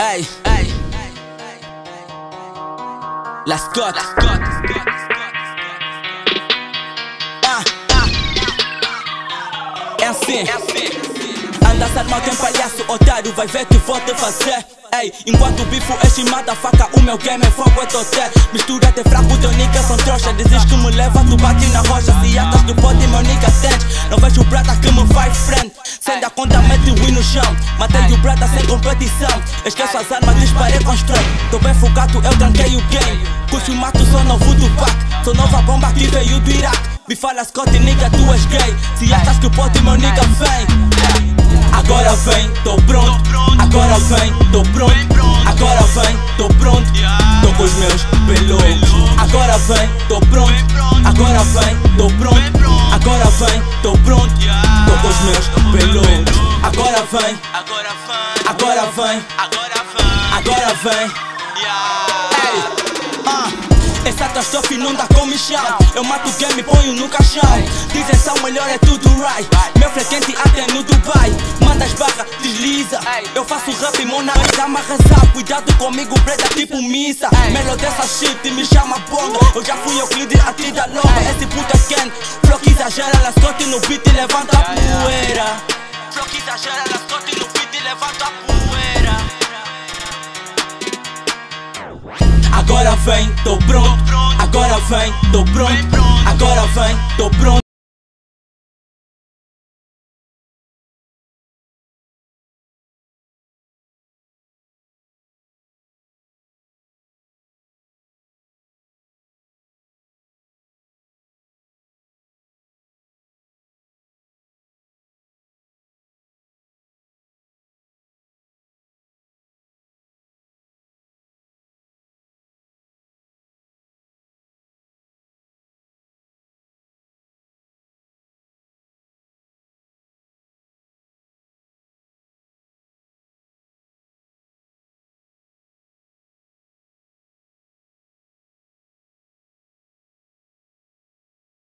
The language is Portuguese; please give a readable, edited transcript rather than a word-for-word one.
Hey, La Scott. É assim. Andas armado em palhaço, otário, vai ver que vou te fazer. Ei, enquanto o bifo é chimada, faca, o meu game é fogo, é toté. Mistura de fraco, teu nigga são trouxa. Dizes que me leva, tu bate na rocha. Se atas do pote, meu nigga tens. Não vejo o brata que me faz friend. Sem dar conta, mete o win no chão. Matei o brata sem competição. Esqueço as armas, disparei com strike. Tô bem focado, eu tranquei o game. Puxo e mato, sou novo do pack. Sou nova bomba que veio do Iraque. Me fala Scott, nigga, tu és gay. Se achas que o pote, meu nigga vem. Agora vem, tô pronto. Agora vem, tô pronto. Agora vem, tô pronto. Tô com os meus peloucos. Agora vem, tô pronto. Agora vem, tô pronto. Agora vem, tô pronto. Tô com os meus peloucos. Agora vem, agora vem, agora vem. Essa catástrofe não dá comichão. Eu mato o game e ponho no caixão. Dizem são melhor, é tudo right. Meu frequente até no Dubai. Manda as barras, desliza. Eu faço rap e mona dá uma razão. Cuidado comigo, preta tipo missa. Melo dessa shit me chama bonga. Eu já fui Euclides, a tida longa. Esse puto é quente. Flow que exagera, La Scott no beat e levanta a poeira. Flow que exagera, La Scott no beat e levanta a poeira. Agora vem, tô pronto. Agora vem, tô pronto. Agora vem, tô pronto.